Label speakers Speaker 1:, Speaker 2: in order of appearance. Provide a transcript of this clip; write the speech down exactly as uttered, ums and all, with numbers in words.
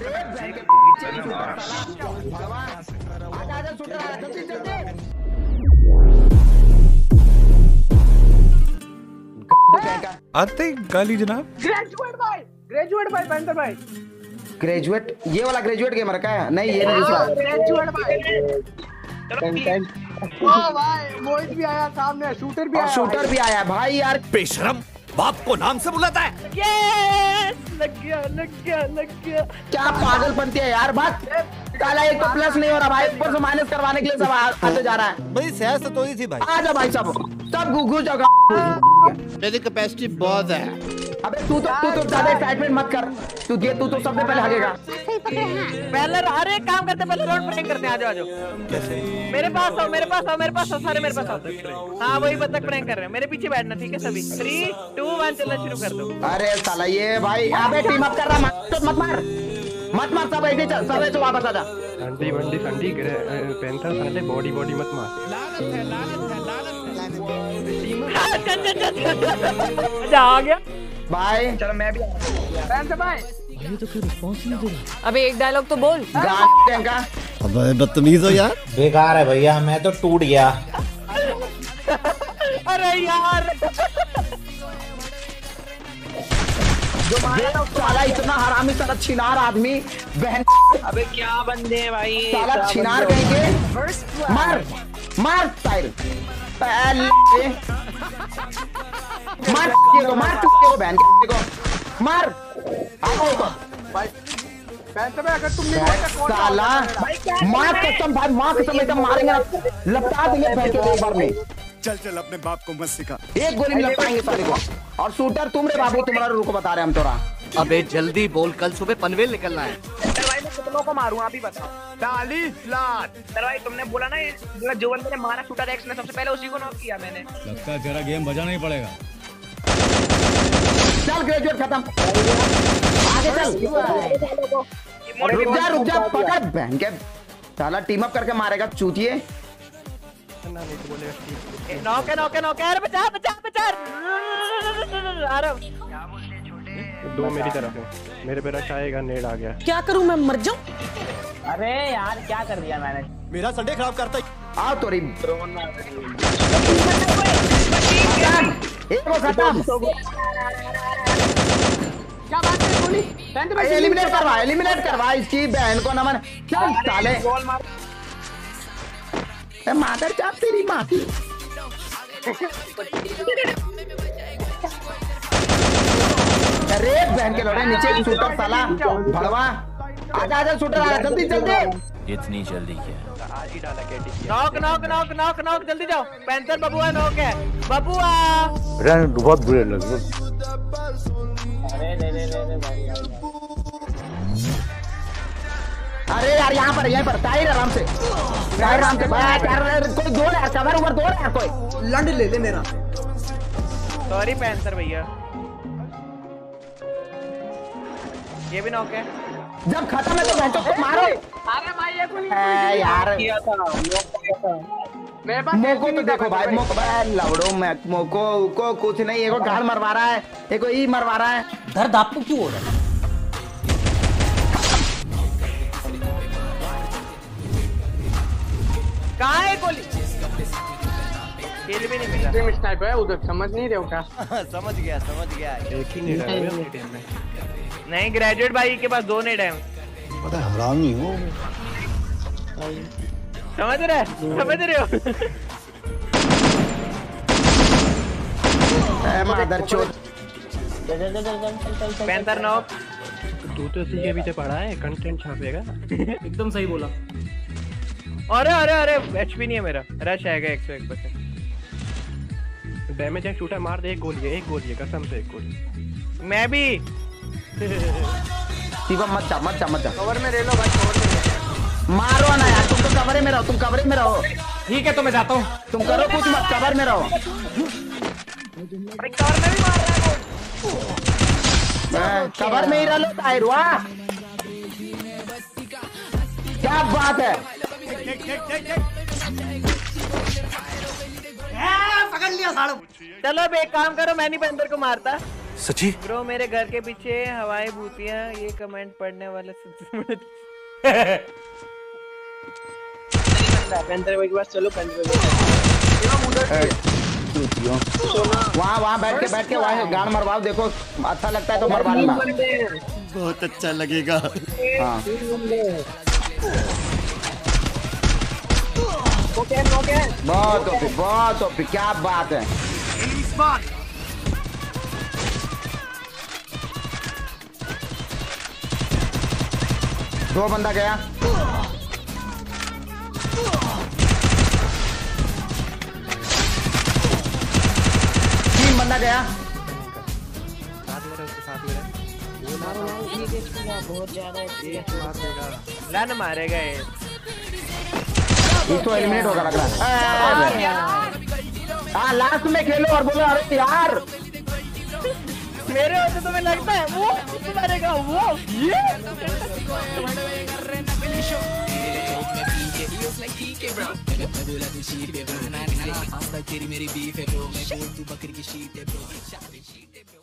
Speaker 1: आते गाली जनाब।
Speaker 2: ग्रेजुएट भाई, ग्रेजुएट भाई, पेंटर भाई।
Speaker 3: ग्रेजुएट, ये वाला ग्रेजुएट गेमर का है? नहीं, ये नहीं दूसरा।
Speaker 2: ग्रेजुएट भाई। ओ भाई, मोहित भी आया सामने, शूटर भी आया।
Speaker 3: शूटर भी आया भाई यार।
Speaker 4: बेशरम, बाप को नाम से बुलाता है।
Speaker 2: यस, लग गया, लग गया, लग गया।
Speaker 3: क्या पागलपंती है यार, बात काला एक तो प्लस नहीं हो रहा भाई, ऊपर से माइनस करवाने के लिए सब आते जा रहा है
Speaker 4: भाई। सियासत तो ही थी भाई।
Speaker 3: आजा भाई, सब सब गुगु जगह।
Speaker 4: मेरी कैपेसिटी बहुत है।
Speaker 3: अबे तू तो तू तो ज्यादा एक्साइटमेंट मत कर, तू ये तू तो सबसे पहले हगेगा।
Speaker 2: पहले हर एक काम करते पहले राउंड प्रैंक करते हैं। आ जाओ, आ जाओ।
Speaker 4: कैसे?
Speaker 2: मेरे पास आओ, मेरे पास आओ, मेरे पास आओ, सारे मेरे पास आओ। हाँ, वही बतख प्रैंक कर रहे हैं। मेरे पीछे बैठना, ठीक है सभी? थ्री टू वन चलना शुरू कर दो।
Speaker 3: अरे साला ये भाई, अबे टीम अप कर रहा, मत मत मार मत मार, सब ऐसे चल, सब ऐसे वापस आ जा।
Speaker 5: संडी वंडी संडी पेंथर साले बॉडी बॉडी मत मार।
Speaker 2: आ गया
Speaker 3: भाई।
Speaker 2: चलो मैं भी भाई।
Speaker 6: ये तो कोई रिस्पांस नहीं दे रहा।
Speaker 2: अबे एक डायलॉग तो बोल।
Speaker 3: गांड का।
Speaker 4: अबे बदतमीज हो यार।
Speaker 7: बेकार है भैया, मैं तो टूट गया।
Speaker 2: अरे यार,
Speaker 3: जो मारा साला इतना हरामी साला छिनार आदमी बहन।
Speaker 2: अबे क्या बंदे हैं भाई,
Speaker 3: साला छिनार कहेंगे। मार मार टाइल पहले मार के को मार चुके को बहन के को मार। आओ तो
Speaker 2: भाई पैसे में अगर तुमने
Speaker 3: साला माँ कसम भाई, माँ कसम एकदम मारेंगे ना, लपटा देंगे फेंक के एक बार में।
Speaker 4: चल चल अपने बाप को मत सिखा।
Speaker 3: एक गोली में लपटाएंगे साले को। और शूटर तुम रे बाबू, तुम्हारा रुको बता रहे हम तोरा।
Speaker 4: अबे जल्दी बोल, कल सुबह पनवेल निकलना है।
Speaker 2: भाई मैं कितनों को मारूं आप ही बताओ।
Speaker 4: चालीस लाख।
Speaker 2: सर भाई तुमने बोला ना, ये जो बंदे ने मारा शूटर एक्स ने, सबसे पहले उसी को नॉक किया मैंने।
Speaker 1: लगता है तेरा गेम बजाना ही पड़ेगा।
Speaker 3: चल ग्रेजुएट खत्म, आगे चल। रुक जा रुक जा, पकड़ बहन के साला, टीम अप करके मारेगा चूतिए।
Speaker 2: नॉक है, नॉक है, नॉक है। अरे बचा बचा बचा। अरे
Speaker 5: दो मेरी तरफ है, मेरे पे रश आएगा, नेड आ गया।
Speaker 6: क्या करूं मैं, मर जाऊं?
Speaker 2: अरे यार क्या कर दिया मैंने।
Speaker 4: मेरा संडे खराब करता है।
Speaker 3: आओ तोरी एक वो खत्म।
Speaker 2: क्या बात है गोली?
Speaker 3: एलिमिनेट करवा, एलिमिनेट करवा इसकी बहन को नमन। चल साले, मादर चाप तेरी माँ की। अरे बहन के लोड़े नीचे शूटर साला भड़वा। आजा आजा शूटर आजा, जल्दी जल्दी।
Speaker 7: इतनी जल्दी क्या?
Speaker 2: Knock knock knock knock knock, जल्दी जाओ। पैंथर बबुआ नॉक है, बबुआ।
Speaker 7: बहुत बुरे लगे।
Speaker 3: अरे यार यहाँ पर यहाँ पर टायर आराम से, टायर आराम से। यार कोई दो यार, कवर ऊपर दो यार, कोई लंड ले ले मेरा।
Speaker 2: सॉरी पैंथर भैया। ये भी नॉक है।
Speaker 3: जब खत्म है तो घंटों को मारो।
Speaker 2: अरे भाई ये गोली
Speaker 3: यार
Speaker 2: किया था, मेरे पास
Speaker 3: मोको तो देखो भाई, मोको भाई लवड़ो मैं मोको को कुछ नहीं, एको गाल मरवा रहा है, एको ई मरवा रहा है।
Speaker 6: दर्द आपको क्यों हो रहा है?
Speaker 2: कहाँ है गोली? किल भी नहीं मिला। टीम स्नाइपर है उधर, समझ नहीं रहे हो क्या?
Speaker 4: समझ गया समझ गया।
Speaker 5: एक ही नेड है मेरी टीम में।
Speaker 2: नहीं, ग्रेजुएट भाई के पास दो नेट है।
Speaker 4: पता है हरामी हो।
Speaker 2: समझ रहे समझ रहे हो?
Speaker 3: मादरचोद।
Speaker 2: Panther knock.
Speaker 5: तू तो इसी के पीछे पड़ा है, कंटेंट छापेगा।
Speaker 6: एकदम सही बोला।
Speaker 2: अरे अरे अरे एचपी नहीं है मेरा, रश आएगा एक सौ एक परसेंट।
Speaker 5: डैमेज है, शूटर मार दे। एक गोली है, एक गोली है, कसम से एक गोली।
Speaker 2: मैं भी।
Speaker 3: शिवम मत जा मत जा मत जा।
Speaker 2: कवर में ले लो भाई, कवर में।
Speaker 3: मारो ना यार, तुम तो कवरे में रहो, तुम कवरे में रहो।
Speaker 6: ठीक है तो मैं जाता हूँ।
Speaker 3: तुम करो कुछ मत, कवर में रहो।
Speaker 2: अरे कवर में भी मार रहा है वो।
Speaker 3: कवर में ही रह लो टायर। वाह क्या बात है।
Speaker 4: पकड़ लिया साड़ू।
Speaker 2: चलो अब एक काम करो, मैं नहीं पैंथर को मारता,
Speaker 1: सची
Speaker 2: ब्रो मेरे घर के पीछे हवाई भूतिया ये कमेंट पढ़ने वाले सबसे बड़े पेंटर के पास चलो पेंटर
Speaker 3: वहाँ वहाँ बैठ के बैठ के वहाँ गान मरवाओ, देखो अच्छा लगता है तो मरवा लेना।
Speaker 4: बहुत अच्छा लगेगा।
Speaker 3: हाँ बहुत ओपी, बहुत ओपी, क्या बात है। दो बंदा गया, तीन बंदा गया।
Speaker 2: लान मारेगा ये,
Speaker 3: इसको एलिमिनेट होगा लग रहा है। हाँ लास्ट में खेलो और बोलो अरे यार
Speaker 2: मेरे होते तुम्हें लगता है वो मारेगा वो ये